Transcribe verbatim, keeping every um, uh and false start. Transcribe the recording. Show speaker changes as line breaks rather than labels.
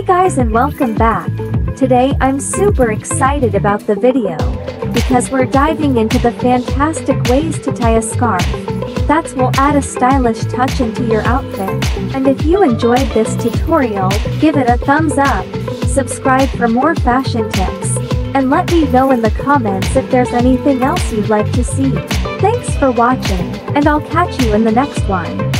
Hey guys and welcome back. Today I'm super excited about the video because we're diving into the fantastic ways to tie a scarf that will add a stylish touch into your outfit. And if you enjoyed this tutorial, give it a thumbs up, subscribe for more fashion tips, and let me know in the comments if there's anything else you'd like to see. Thanks for watching, and I'll catch you in the next one.